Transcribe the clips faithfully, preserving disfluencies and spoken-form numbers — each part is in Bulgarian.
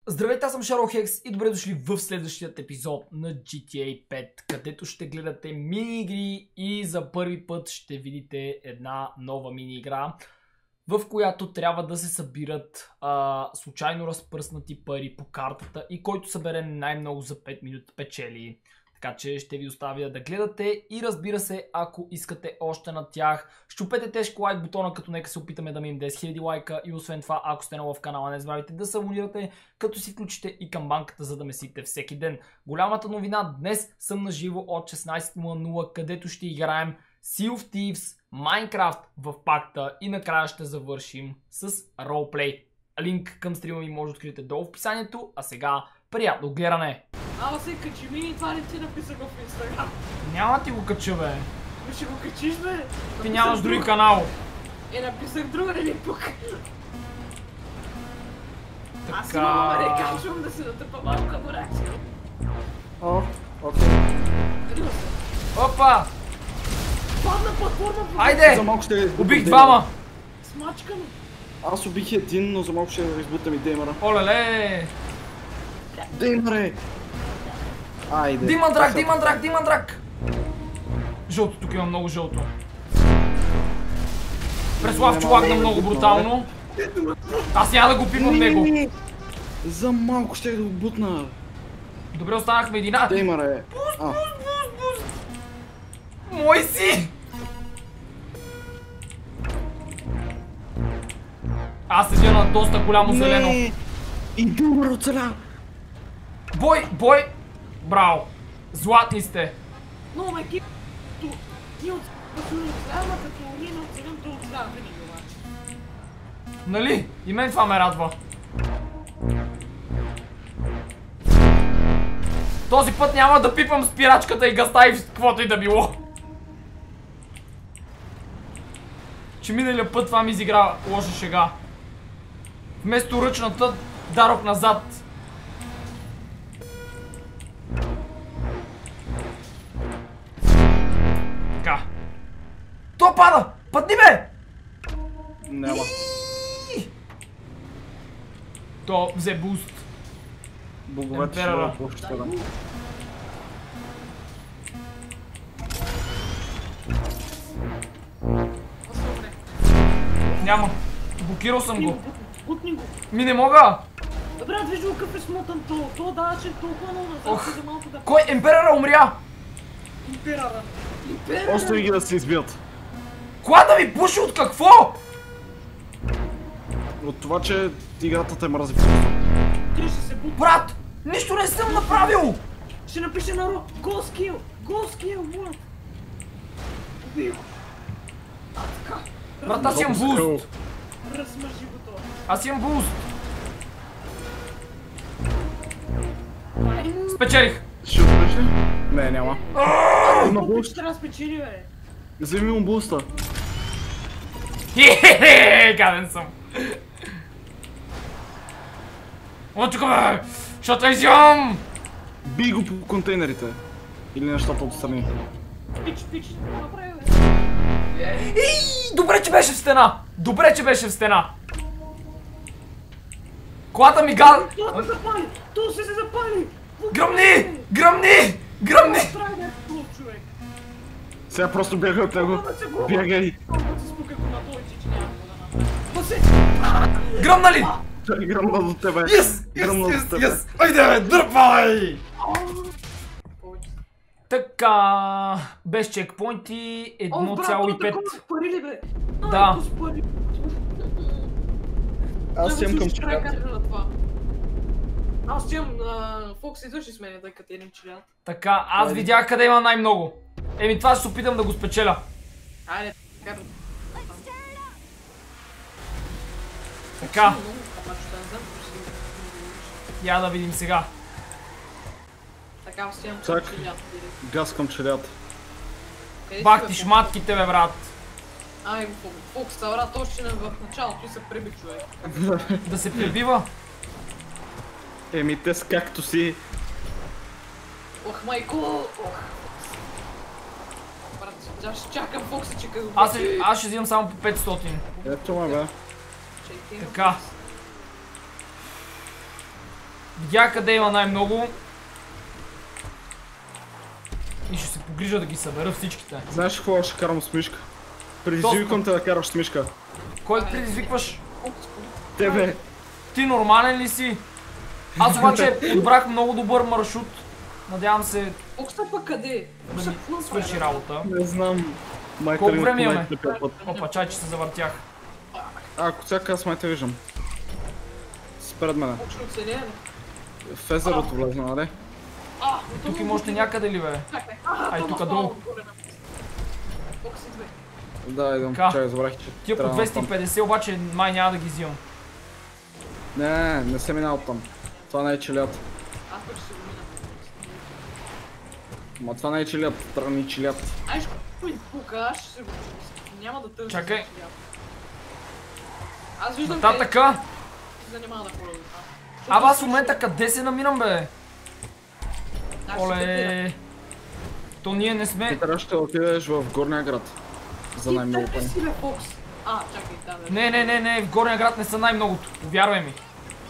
Здравейте, аз съм Шарлхекс и добре дошли в следващият епизод на джи ти ей пет, където ще гледате мини-игри и за първи път ще видите една нова мини-игра, в която трябва да се събират а, случайно разпръснати пари по картата и който събере най-много за пет минути печели. Така че ще ви оставя да гледате и разбира се, ако искате още на тях, щупете тежко лайк бутона, като нека се опитаме да минем десет хиляди лайка и освен това, ако сте нова в канала, не забравяйте да се абонирате, като си включите и камбанката, за да месите всеки ден. Голямата новина, днес съм на живо от шестнайсет нула нула, където ще играем Sea of Thieves, Minecraft в пакта и накрая ще завършим с ролплей. Линк към стрима ми може да откриете долу в описанието, а сега приятно гледане! Ама се качи ми и това не ти написах в Инстаграм. Няма ти го кача, бе. Ме ще го качиш, бе. Ти нямаш други канал. Е, написах друга, не ми пук. Така... Аз имам, не качвам да се натъпа малко аборация. О, окей. Рима се. Опа! Падна платформа. Айде! За малко ще Убих двама! Смачка ми. Аз убих един, но за малко ще избутам и Деймъра. Олеле! Деймъре! Айде. Диман драк, Диман драк, Диман драк! Жълто, тук има много жълто. Преславчо лагна много брутално. Аз няма да го пипам него. За малко ще да го бутна. Добре, останахме единадесет. Деймъре. А. Мой си! Аз седя на доста голямо зелено. Не! И Деймър оцеля! Бой, бой! Браво! Златни сте! Но ме ки... Ние от... Ама като ние не оцелям, то оцелява винаги обаче. Нали? И мен това ме радва. Този път няма да пипам спирачката и гъста и каквото и да било. Че миналия път това ми изигра лоша шега. Вместо ръчната дарок назад. Така. То пада! Падни, бе! Няма. То взе буст. Боговете ще Емперора. бъдат по-щета. Аз се умре. Няма. Блокирал съм го. Бутни го. Ми не мога! Добре, виж го какъв е смотан то. То даваше толкова много назад, Ох. за малко да... Кой? Емперора умря! Имперара. Имперара. Остави ги да се избият. Кола да ми пуши от какво? От това, че играта те мрази просто. Ти ще се бутни. Брат! Нищо не съм направил! Ще напише на Ро. Гол скил! Гол скил, моля! Убий го! А, така! Брат, аз имам буст! Размържи го това! Аз имам буст! Ай, Спечелих! Ще успеш ли? Не, няма. Има колко буст. ще трябва да спечели, бе? Вземи му буста. Хе-хе-хе! Гаден съм! О, тук, бе! Защото те взимам! Бий го по контейнерите. Или нещата отстрани. Пич, пич, направи, бе! Ей, добре, че беше в стена! Добре, че беше в стена! Колата ми гал... Това се запали! То се се запали! Гръмни! Гръмни! Гръмни! Прави някакво, човек! Сега просто бягай от него. Губа се, губа! Бягай. Губа се спука го на той, че няма го да направи. Пасе! Гръмна ли? Той гръмна до тебе. Йес! Гръмна Йес! до тебе. Йес! Айде, бе! Дърпай! Повече. Така... Без чекпоинти едно цяло и пет. О, брат, пари ли, бе? Да. Айко с пари. Аз имам към край челята. на това. Аз имам на Фокс и души с мен, тъй като един челят. Така, аз видях къде има най-много. Еми това ще се опитам да го спечеля. Айде, карам. Така, я да видим сега. Така, аз имам Чак. челят директно. Газ към челята. Къде си, Бах бе, ти Фокс? шматките, бе, брат. Ай, Фокс, брат, още не в началото и се преби човек. Да се пребива. Еми те с както си. Ох, майко! Ох. Брат, аз ще чакам Фокса, че като... Аз, аз ще взимам само по петстотин. Ето ме бе. Чакай, Така. Видях къде има най-много. И ще се погрижа да ги събера всичките. Знаеш какво ще карам с мишка? Предизвиквам те да караш с мишка. Кой предизвикваш? Тебе. Ти нормален ли си? Аз обаче подбрах много добър маршрут. Надявам се Окста пък къде? да ми свърши работа. Не знам. Май Колко тръгнах време по имаме? най-тъпия път. Опа, чай, че се завъртях. А, коцака, аз май те виждам. Спред мене. Точно оцеление. В езерото влезна, нали? А, Тук има още някъде ли, бе? Чакай. Ай, тук долу. Колко си две? Да, идвам. Така. Чай, забравих, че Тия по трябва двеста и там. петдесет обаче май няма да ги взимам. Не, не, не се минал там. Това не е чилят. Аз пък ще го мина. Ма това не е чилят, трябва ни чилят. Ай, ще ми пука, аз ще се го чуя. Няма да търся. Чакай. Аз виждам Нататъка! се занимава да ходя до там. Абе аз в момента къде се намирам, бе? Аз ще те питам. Оле... То ние не Ти сме... трябва ще отидеш в горния град. За най-много Ти пари. търпи си, бе, Фокс. А, чакай, да, бе. Не, не, не, не, в горния град не са най-многото. Повярвай ми.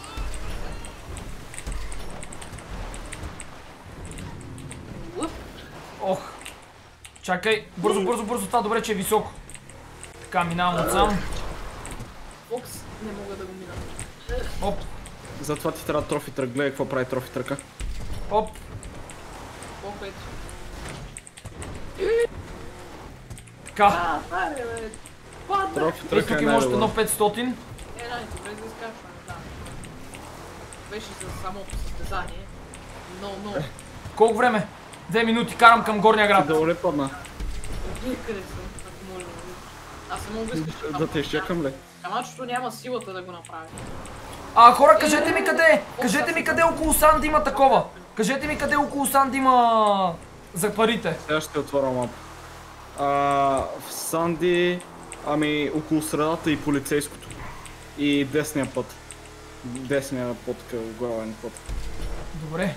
Лъп. Ох. Чакай, бързо, бързо, бързо, това добре, че е високо. Така, минавам отсам. Фокс, не мога да го мина. Оп, Затова ти трябва трофи трък. Гледай какво прави трофи тръка. оп. Колко ето. Така. А, да, бе, бе. Падна. Трофи Е, тръка тук е има още най-добър. едно петстотин. Е, най-добре за изкачване, да. Беше за самото състезание. Но, но. Колко време? Две минути, карам към горния Ти град. долу ли падна? Вие къде съм, ако може да видиш. Аз съм много искаш Да те изчакам ли? Камачето няма силата да го направи. А, хора, кажете ми къде! Кажете ми къде около Санди има такова! Кажете ми къде около Санди има... за парите. Сега ще отворя мап. А, в Санди, ами около средата и полицейското. И десния път. Десния път, главен път. Добре.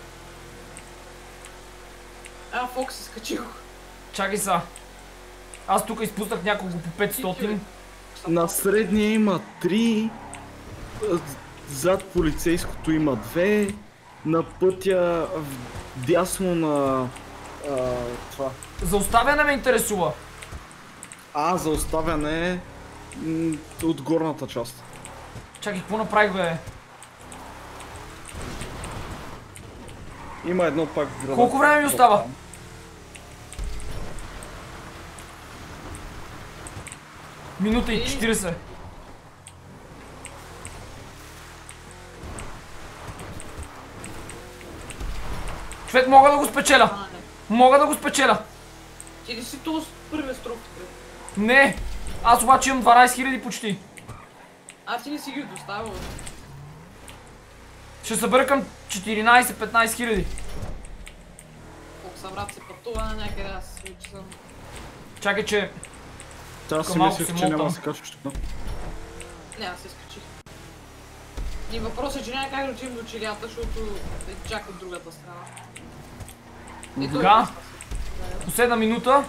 А, Фокс, изкачи го. Чакай са. Аз тук изпуснах няколко по петстотин. На средния има три. Зад полицейското има две. На пътя дясно на а, това. За оставяне ме интересува. А, за оставяне м, от горната част. Чакай, какво направих, бе? Има едно пак в града. Колко време ми остава? Минута и четиридесет. Човек, мога да го спечеля. А, не. Мога да го спечеля. Ти ли си то с първия строф? Не. Аз обаче имам дванайсет хиляди почти. А, ти не си ги доставил. Ще събера към четиринайсет-петнайсет хиляди. Колко брат се пътува на някъде, аз вече съм. Чакай, че... Аз си малко мислех, се че няма мотам. да се качваш тук. Не, аз се изкачих. И въпросът е, че няма как да отидем до чилята, защото е чак от другата страна. И той Така. е да, Последна минута.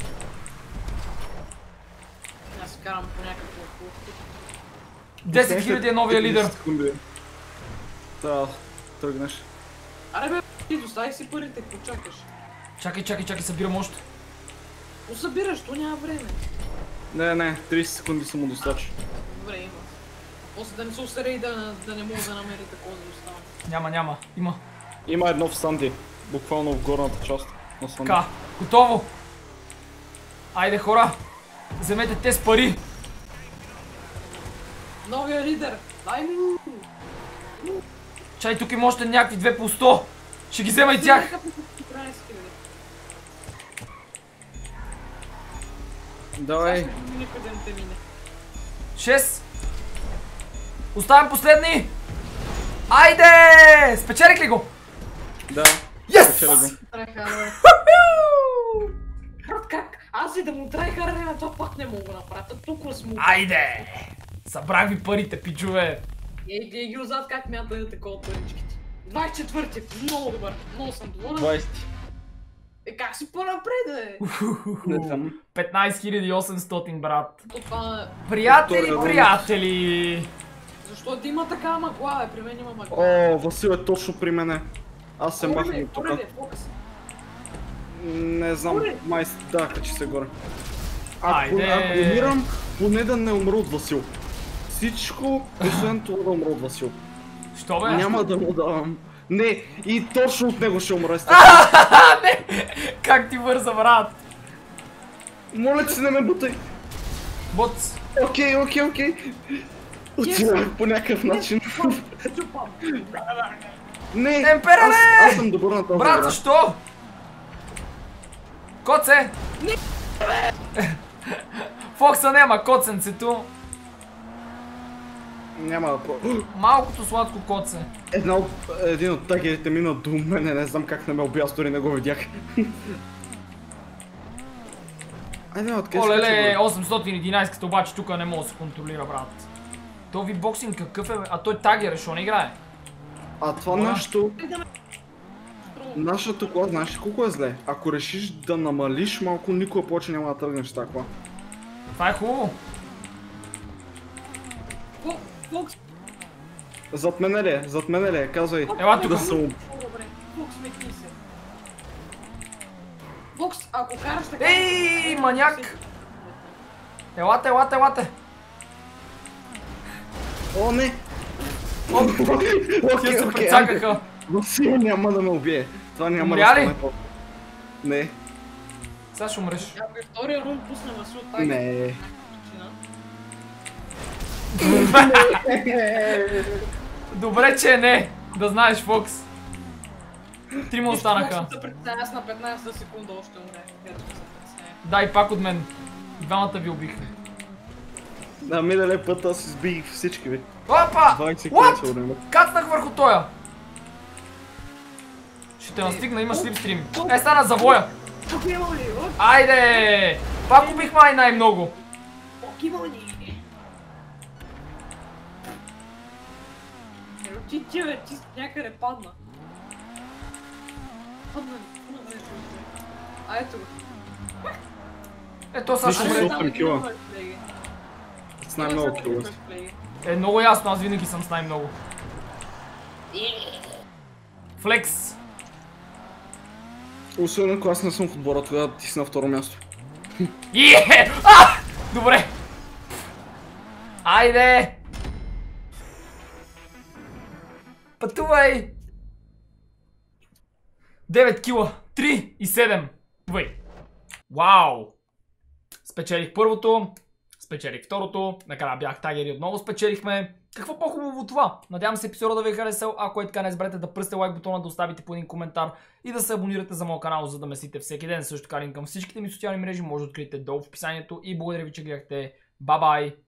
аз се карам по някакво пулки. десет хиляди е новия лидер. Да, тръгнеш. Аре бе, ти достави си парите, какво чакаш? Чакай, чакай, чакай, събирам още. Го събираш, то няма време. Не, не, трийсет секунди само достатъчно. Добре, има. После да не се усъре и да, да не мога да намери такова да остава. Няма, няма. Има. Има едно в Санди, буквално в горната част на Санди. Така, готово. Айде, хора. Вземете те с пари. Новия лидер! Дай ми го! Чай, тук има още някакви две по сто. Ще ги взема и тях. тринайсет хиляди. Давай, Сега ще никъде не те мине. шест. Оставям последни. Айде! Спечелих ли го? да. Yes! Спечеля го. Трайхард. Брат, как? Аз и да му трайхард на това пак не мога да направя. Толкова сме. Айде! Събрах ви парите, пичове. Ей, гледай ги отзад как мята да такова паричките. двайсет и четвърти, много добър. Много съм доволен. двайсет. Е, как си по-напред, бе? Не знам. петнайсет хиляди и осемстотин, брат. То това... Приятели, Втория приятели! Защо да има такава мъгла, бе? При мен има мъгла. О, Васил е точно при мене. Аз се махам от тук. Горе ли, Фокс? Не знам, Горе? май да, качи се горе. Ако, Айде! ако умирам, поне да не умра от Васил. Всичко, освен това да умра от Васил. Що бе? Няма да му давам. Не, и точно от него ще умра. А, не! Как ти върза, брат? Моля ти се, не ме бутай. Боц. Окей, окей, окей. Отивах по някакъв начин. Чупам. Не, Емперале! аз, аз съм добър на тази Брат, игра. защо? Коце! Не! Фокса няма коценцето. Няма да про... Малкото сладко коце. Една от, един от тагерите мина до мене, не знам как не ме убия, аз дори не го видях. Айде, откъде се Олеле, качва, осемстотин и единайсет, обаче тук не може да се контролира, брат. То ви боксинг какъв е, бе? А той тагер, защо не играе? А това Моя. нашето... Нашата кола, знаеш ли колко е зле? Ако решиш да намалиш малко, никога повече няма да тръгнеш такова. Това е хубаво. Фокс, Зад мене ли е? Зад мене ли е? Казвай. Ела тук. Да съм... добре. Фокс, метни се. Фокс, ако караш така... Ей, маняк! Елате, елате, елате! О, не! Оп, Окей, тия се окей, прецакаха. Васил няма да ме убие. Това няма Умря да ли? стане по... Не. Сега ще умреш. Ако и втория рун пусне Васил от тази Не. причина. Добре, че не. Да знаеш, Фокс. Трима останаха. Фокс се представя, аз на петнайсета секунда още умре. Където се представя. Дай пак от мен. Двамата ви убих. На миналия път аз избих всички ви. Опа! двайсет секунди се What? уреме. Кацнах върху тоя. Ще те настигна, имаш слипстрим. Е, стана завоя. Тук има ли? От, Айде! Пак убих май най-много. тук има ли? Е, ти ти бе, ти някъде падна. Падна ли? Падна ли? А ето го. Ето сега ще Нищо. умре. осем кила. С най-много кила. Е, много ясно, аз винаги съм с най-много. Флекс. Освен ако аз не съм в отбора, тогава ти си на второ място. Е! А! Добре. Айде! Пътувай! девет кила, три и седем. Вай. Вау! Спечелих първото, спечелих второто, накрая бях тагер и отново спечелихме. Какво по-хубаво това? Надявам се епизода да ви е харесал. Ако е така, не забравяйте да пръсте лайк бутона, да оставите по един коментар и да се абонирате за моят канал, за да ме следите всеки ден. Също така линк към всичките ми социални мрежи може да откриете долу в описанието и благодаря ви, че гледахте. Бай-бай!